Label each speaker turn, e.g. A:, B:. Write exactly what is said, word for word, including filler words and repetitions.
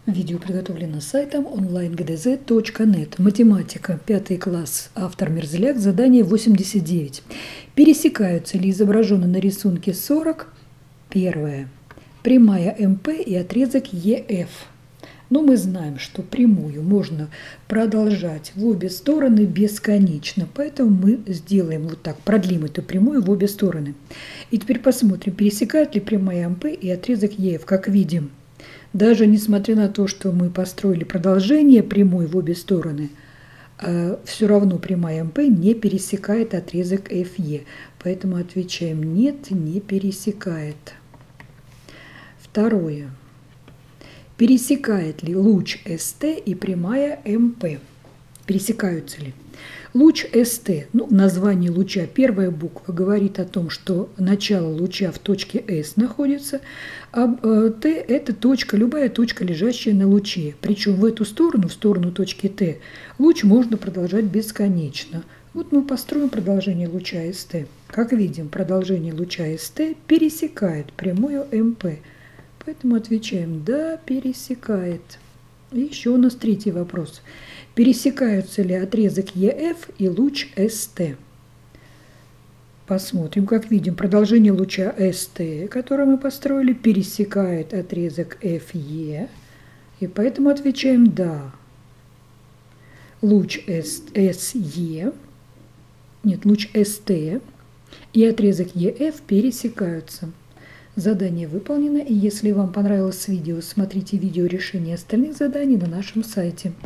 A: Видео подготовлено сайтом онлайн гэ дэ зет точка нет. Математика, пятый класс, автор Мерзляк, задание восемьдесят девять. Пересекаются ли изображенные на рисунке сорок? Первое. Прямая эм пэ и отрезок е эф. Но мы знаем, что прямую можно продолжать в обе стороны бесконечно, поэтому мы сделаем вот так, продлим эту прямую в обе стороны. И теперь посмотрим, пересекает ли прямая эм пэ и отрезок е эф, как видим. Даже несмотря на то, что мы построили продолжение прямой в обе стороны, все равно прямая эм пэ не пересекает отрезок эф е. Поэтому отвечаем нет, не пересекает. Второе. Пересекает ли луч эс тэ и прямая эм пэ? Пересекаются ли? Луч эс тэ, ну, название луча, первая буква говорит о том, что начало луча в точке S находится, а Т – это точка, любая точка, лежащая на луче. Причем в эту сторону, в сторону точки Т, луч можно продолжать бесконечно. Вот мы построим продолжение луча эс тэ. Как видим, продолжение луча эс тэ пересекает прямую эм пэ. Поэтому отвечаем «да, пересекает». И еще у нас третий вопрос. Пересекаются ли отрезок е эф и луч эс тэ? Посмотрим, как видим, продолжение луча эс тэ, который мы построили, пересекает отрезок эф е. И поэтому отвечаем «да». Луч эс е, нет, луч эс тэ и отрезок е эф пересекаются. Задание выполнено, и если вам понравилось видео, смотрите видео решения остальных заданий на нашем сайте.